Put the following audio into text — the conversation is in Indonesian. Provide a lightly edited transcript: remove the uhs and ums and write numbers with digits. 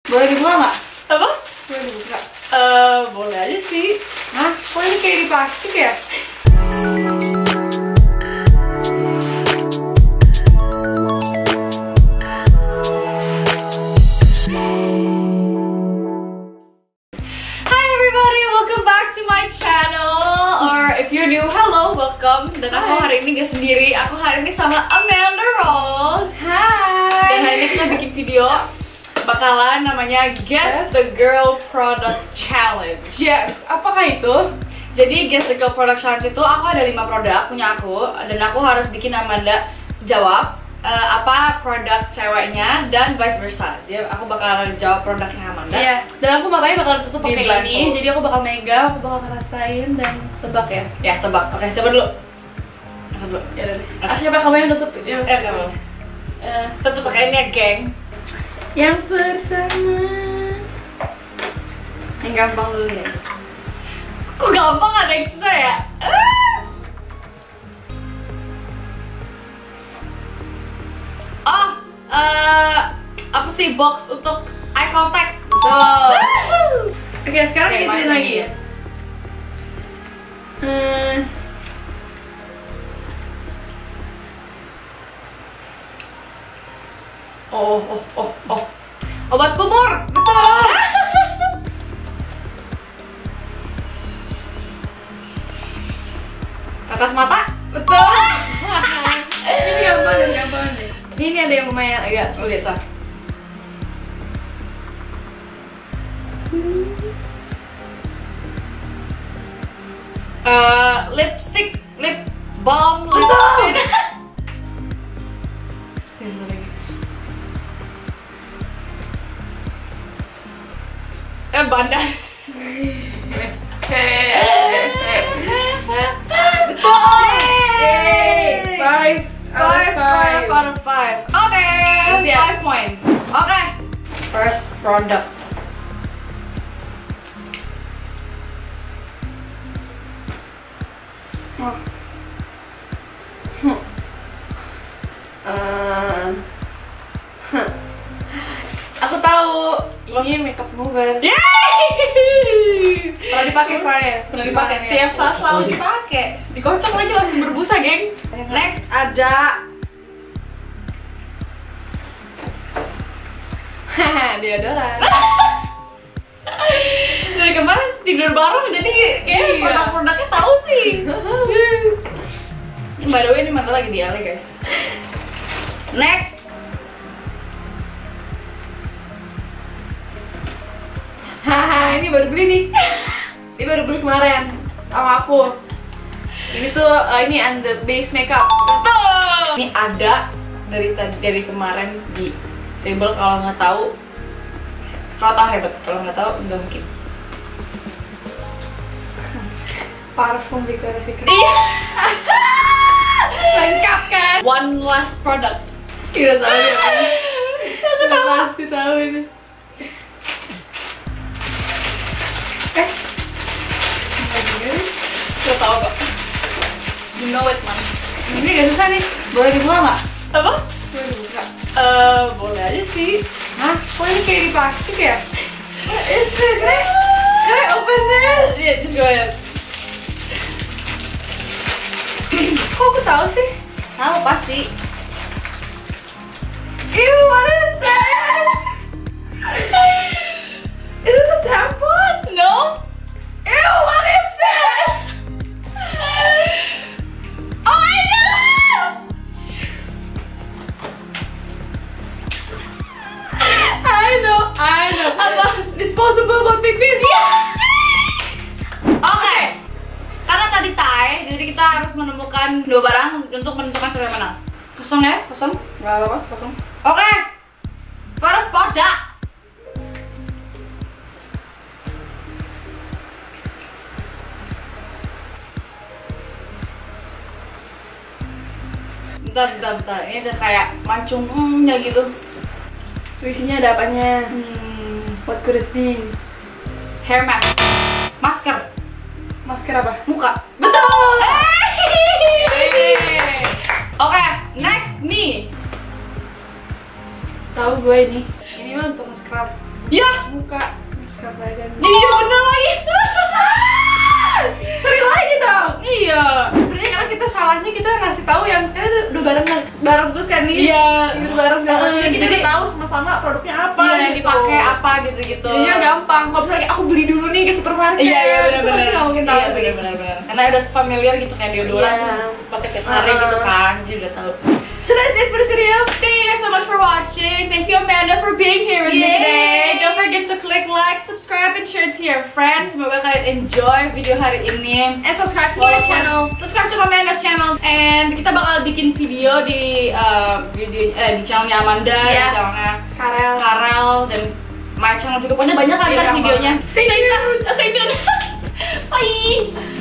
Boleh dibuka nggak? Apa? Boleh dibuka? Boleh aja sih. Hah? Kok ini kayak di plastik ya? Hi everybody, welcome back to my channel. Or if you're new, hello, welcome. Dan aku hari ini gak sendiri, aku hari ini sama Amanda Rose. Hai. Dan hari ini kita bikin video bakalan namanya Guess the Girl Product Challenge. Yes, apakah itu? Jadi Guess the Girl Product Challenge itu aku ada 5 produk punya aku, dan aku harus bikin Amanda jawab apa produk ceweknya dan vice versa. Jadi aku bakal jawab produknya Amanda. Iya, dan aku makanya bakal tutup Di pakai blindfold. ini. Jadi aku bakal megang, aku bakal ngerasain dan tebak ya. Ya, tebak. Oke, siapa dulu? Aku dulu. Ya udah deh. Coba kamu yang tutup. Ya. Kamu. Tutup pakai ini ya, geng. Yang pertama, yang gampang dulu ya. Kok gampang, ada yang susah ya? Apa sih, box untuk eye contact? Betul. Oke, sekarang Oke, kita macam lagi ini. ya. Oh. Obat kumur. Betul. Tetes mata. Betul. Ini gampang deh. Ini ada yang lumayan agak sulit. Susah. Lipstick, lip balm, lip Betul. Bandar. Betul. Yay. Five Out of five. Okay, Yeah. 5 points. Okay. First product. Aku tahu. Ini makeup mover. Yeay! Pernah dipakai soalnya. Pernah dipakai. Tiap saat selalu dipakai. Dikocok lagi langsung berbusa, geng. Next ada Deodoran. dari kemarin tidur bareng, jadi kayak Iya. produk-produknya tahu sih. By the way, ini mantan lagi di LA, guys. Next. Haha, ini baru beli nih. Ini baru beli kemarin sama aku. Ini tuh ini under base makeup. Betul. Ini ada dari kemarin di table. Kalau nggak tahu hebat. Kalau nggak tahu nggak mungkin. Parfum Victoria's Secret. Iya. Lengkap kan? One last product. Kita tahu ya. Aku tahu. Pasti tahu ini. Aku tahu kok. You know it, man. Ini gak susah nih. Boleh dibuka nggak? Apa? Boleh dibuka. Boleh aja sih. Hah? Kok ini kayak di plastik ya? What is this? Can I open this? Yeah, just go ahead. Kok aku tahu sih? Tahu pasti. Ew, what is that? Is this a tampon? No? Ew, what is this? Oh, I know! I know. Apa? Disposable buat pipis. Oke. Karena tadi tie, jadi kita harus menemukan 2 barang untuk menentukan siapa yang menang. Kosong ya? Kosong? Gak apa-apa, kosong. Oke. First product. Bentar. Ini ada kayak mancungnya gitu. Isinya ada apanya? What could it be? Hair mask. Masker. Masker apa? Muka. Betul. Oke, next me. Tahu gue ini. Ini mah untuk nge-scrub Ya, buka masker badan. iya bener lagi. Sering lagi dong. Iya. Sebenarnya karena kita salahnya kita ngasih tahu yang kita tuh udah bareng terus kan nih. Iya. Udah bareng segala macam. Jadi kita Jadi- udah tahu sama-sama produknya apa. Iya, yang gitu. dipakai apa gitu-gitu. Iya gampang. Kalau misalnya kayak aku beli dulu nih ke supermarket. Iya itu benar-benar. pasti nggak mungkin tahu. Iya benar-benar. Karena udah familiar gitu kayak deodoran Iya. pakai tiap hari gitu kan, jadi udah tahu. So that's it for this video. Thank you guys so much for watching. Thank you Amanda for being here with me Yay. today. Don't forget to click like, subscribe, and share to your friends. Semoga kalian enjoy video hari ini. And subscribe to my Walaupun- channel. Subscribe to Amanda's channel. And kita bakal bikin video di di channelnya Amanda, di Iya. channelnya Karel. Karel, dan my channel juga. Pokoknya banyak kan Iya, videonya. Stay tuned. Stay tuned. Bye.